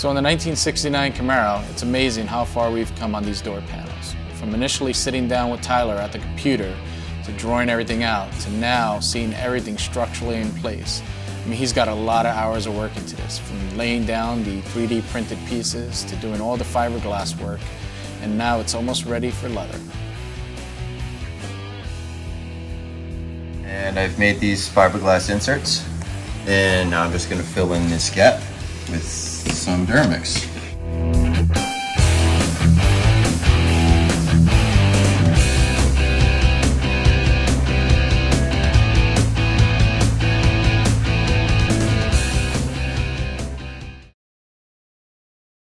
So in the 1969 Camaro, it's amazing how far we've come on these door panels. From initially sitting down with Tyler at the computer, to drawing everything out, to now seeing everything structurally in place. I mean, he's got a lot of hours of work into this, from laying down the 3D printed pieces to doing all the fiberglass work, and now it's almost ready for leather. And I've made these fiberglass inserts, and now I'm just going to fill in this gap with some Duramix.